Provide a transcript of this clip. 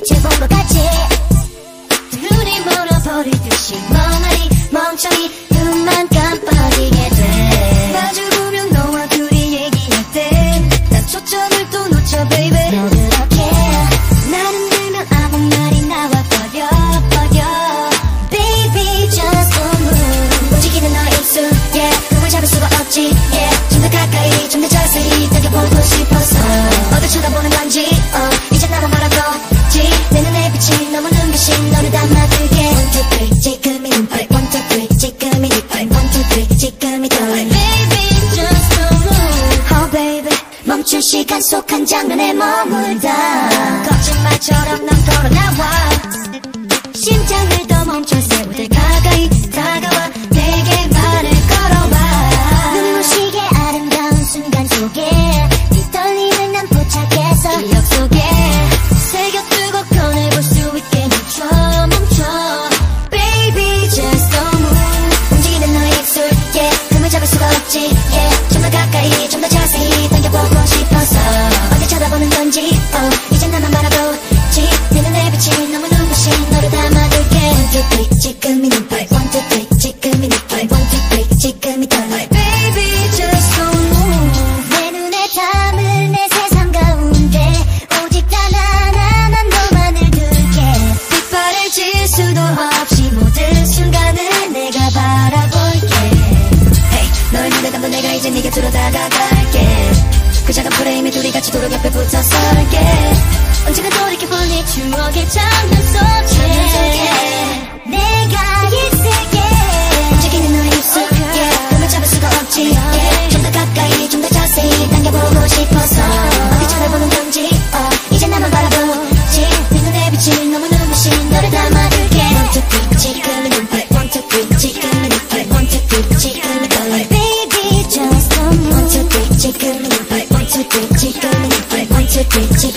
빛을 본 것 같지. 눈이 멀어버리듯이 멍하니 멍청이 눈만 깜빡이게 돼. 마주보면 너와 둘이 얘기할 때 난 초점을 또 놓쳐 baby. 너 그렇게 나는 들면 아무 말이 나와 버려 baby just don't move. 움직이는 너의 입술 yeah 꿈을 잡을 수가 없지 yeah 좀 더 가까이 좀 더 자세히 당겨보고 싶어서 어딜 쳐다보는 건지 이제 나만 바라보지. 내 눈에 비친 너무 눈부신 너를 담아둘게. 1, 2, 3 지금이 눈발 1, 2, 3 지금이 네 팔 1, 2, 3 지금이 더 baby just don't move. Oh baby 멈춘 시간 속 한 장면에 머물다 거짓말처럼 넌 걸어 나와. 심장을 더 멈춰 세우들 가까이 다가와 내게 말을 걸어와. 눈부시게 아름다운 순간 속에 네 떨림을 난 포착해서 기억 속에 새겨두고 꺼내볼 수 있게 멈춰 baby just don't move. 움직이는 너의 입술 yeah 금을 잡을 수가 없지 yeah 좀 더 가까이 좀 더 자세히 당겨보고 싶어서 어딜 쳐다보는 건지 이제 나만 바라보지. 내 눈에 비친 너무 눈부신 너를 담아둘게. 1, 2, 3 지금이 네 팔 1, 2, 3 지금이 네 팔 1, 2, 3 지금이 더 baby just don't move. 내 눈에 담을 내 세상 가운데 오직 단 하나만 너만을 둘게. 빛발을 칠 수도 없이 모든 순간을 내가 바라볼게. Hey 너의 눈에 담던 내가 이제 네 곁으로 다가갈게. 그 작은 프레임에 둘이 같이 도로 옆에 붙어 설게. 언제나 돌이켜볼 네 추억의 장면 속에 내가 있을게. 움직이는 너의 입술 yeah 꿈을 잡을 수가 없지 yeah 좀 더 가까이 좀 더 자세히 당겨보고 싶어서 어디 쳐다보는 건지 이제 나만 바라보지. 내 눈에 비친 너무 눈부신 너를 담아둘게. 1, 2, 3 지금이 네 팔 1, 2, 3 지금이 네 팔 1, 2, 3 지금이 더 baby just don't move. 1, 2, 3 지금이 네 팔 1, 2, 3 지금이 네 팔 1, 2, 3